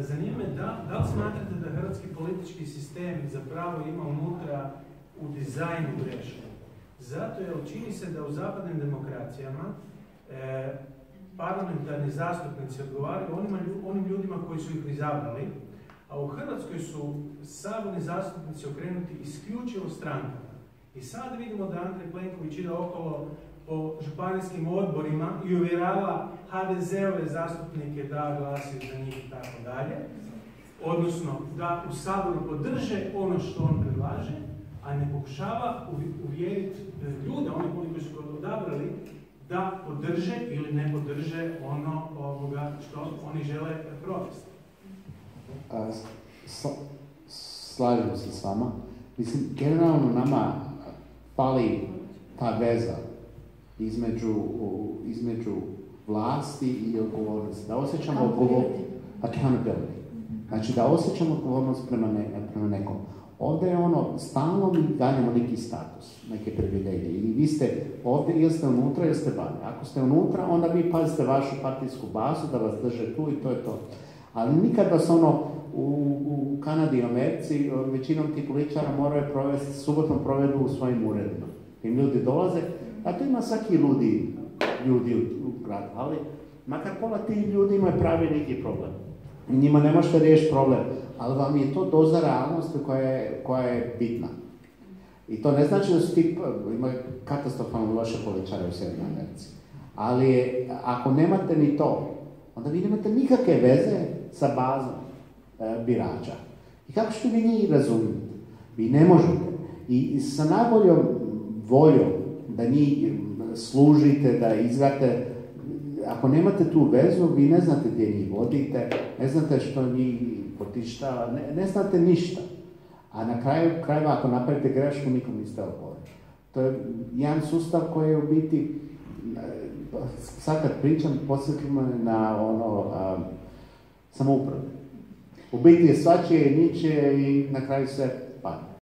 zanima me da li smatrate da hrvatski politički sistem zapravo ima unutra u dizajnu greške? Zato jer čini se da u zapadnim demokracijama parlamentarni zastupnici odgovaraju onim ljudima koji su ih izabrali, a u Hrvatskoj su saborni zastupnici okrenuti isključivo strankama. I sad vidimo da Andrej Plenković ide okolo po županijskim odborima i uvjerava HDZ-ove zastupnike da glasuju za njih i tako dalje. Odnosno, da u Saboru podrže ono što on predlaže, a ne pokušava uvjeriti ljude, oni koji su ga odabrali, da podrže ili ne podrže ono što oni žele provesti. Slažem se s vama. Mislim, generalno nama fali ta veza između vlasti i odgovornosti. Da osjećamo accountability. Znači da osjećamo odgovornost prema nekom. Ovdje je stalno mi ganjamo neki status, neke privilegije. I vi ste ovdje ili ste unutra ili ste vani. Ako ste unutra, onda vi pazite vašu partijsku bazu da vas drže tu i to je to. Ali nikad vas u Kanadi i Americi većinom ti političara moraju provesti subotnom provedu u svojim uredima. I ljudi dolaze, a to ima svaki ljudi u gradu, ali makar pola ti ljudi imaju pravi neki problem. Njima ne možete riješiti problem, ali vam je to doza realnosti koja je bitna. I to ne znači da su ti imaju katastrofalno loše političare u Sjevernoj Americi. Ali ako nemate ni to, onda vi nemate nikakve veze sa bazom birača. I kako ćete vi njih razumjeti? Vi ne možete. I sa najboljom voljom da njih služite, da izgrate, ako nemate tu vezu, vi ne znate gdje njih vodite, ne znate što njih potištava, ne znate ništa. A na kraju krajeva, ako napravite grešku, nikom niste odgovorni. To je jedan sustav koji je u biti, sad kad pričam, podsjetim na samoupravu. U biti je svačije, ničije i na kraju sve padne.